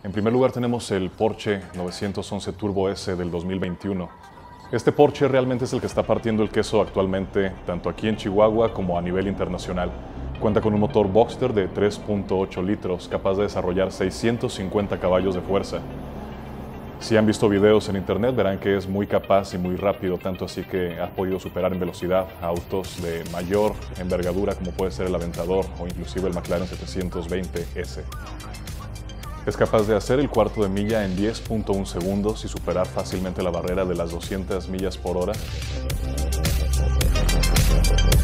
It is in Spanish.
En primer lugar tenemos el Porsche 911 Turbo S del 2021. Este Porsche realmente es el que está partiendo el queso actualmente, tanto aquí en Chihuahua como a nivel internacional. Cuenta con un motor Boxster de 3.8 litros, capaz de desarrollar 650 caballos de fuerza. Si han visto videos en internet verán que es muy capaz y muy rápido, tanto así que ha podido superar en velocidad a autos de mayor envergadura como puede ser el Aventador o inclusive el McLaren 720S. Es capaz de hacer el cuarto de milla en 10.1 segundos y superar fácilmente la barrera de las 200 millas por hora.